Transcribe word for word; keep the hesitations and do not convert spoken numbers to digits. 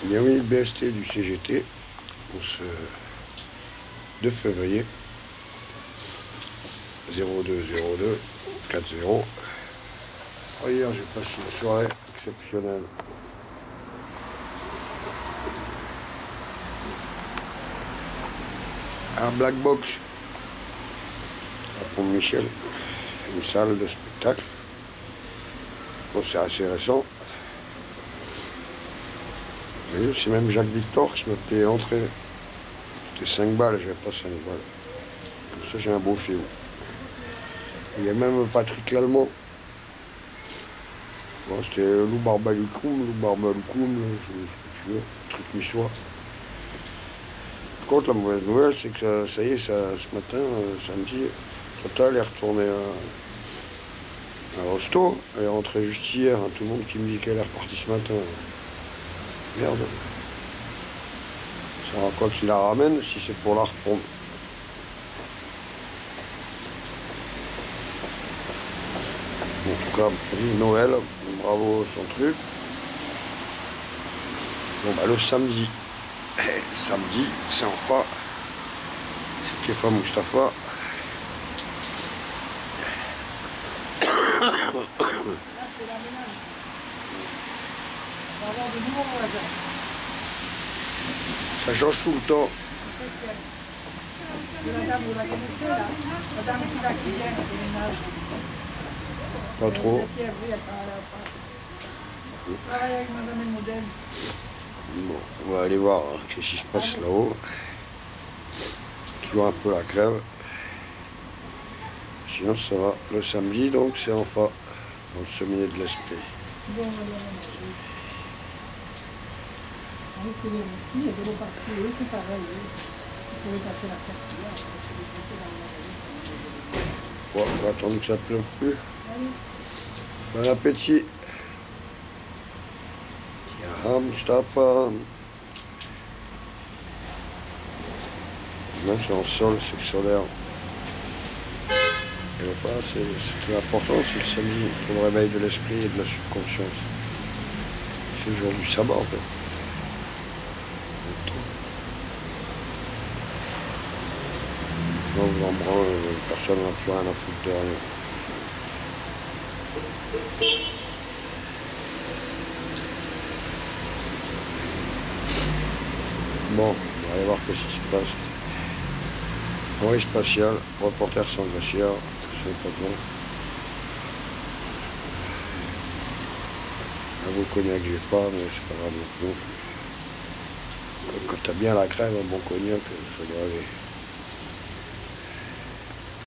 Bien oui, le B S T du C G T, pour ce deux février, zéro deux zéro deux quatre zéro. Oh, hier, j'ai passé une soirée exceptionnelle. Un Black Box à Pont-Michel, une salle de spectacle. Bon, c'est assez récent. C'est même Jacques Victor qui m'a payé l'entrée. C'était cinq balles, j'avais pas cinq balles. Comme ça, j'ai un beau film. Il y a même Patrick Lallemand. Bon, c'était Lou Barbalucoum, Lou Barbalucoum, ce que tu veux, truc niçois. Par contre, la mauvaise nouvelle, c'est que ça, ça y est, ça, ce matin, euh, samedi, Total est retourné à, à Rosto. Elle est rentrée juste hier. Hein, tout le monde qui me dit qu'elle est repartie ce matin. Merde. Ça va quoi qu'il la ramène si c'est pour la reprendre. En tout cas, Noël, bravo son truc. Bon bah le samedi. Samedi, c'est enfin c'est Kefa Mustafa. Là, c'est la ménage. On va avoir de nouveaux voisins. Ça change tout le temps. C'est la dame, vous la connaissez là? La dame qui va qui vient au déménage. Pas trop. Le septième, oui, elle travaille en face. Elle travaille avec madame et modèle. Bon, on va aller voir hein, qu'est-ce qui se passe là-haut. Toujours un peu la crève. Sinon ça va. Le samedi donc c'est enfin dans le sommet de l'esprit. Bon, on va aller manger. Oui, c'est bien aussi, il y a de l'eau partout, oui, c'est pareil. Oui. Vous pouvez passer la sortie. Bon, on va attendre que ça ne pleuve plus. Allez. Bon appétit. Ya Mustafa. Là c'est en sol, c'est solaire. Et là, c'est très important, c'est le samedi pour le réveil de l'esprit et de la subconscience. C'est le jour du sabbat en fait. Non, vous en branle, personne n'a plus rien à foutre de rien. Bon, on va aller voir ce qui se passe. Envoyé spatial, reporter sans glacière, c'est pas bon. Un beau cognac que j'ai pas, mais c'est pas grave non plus. Quand t'as bien la crème, un bon cognac, ça doit aller.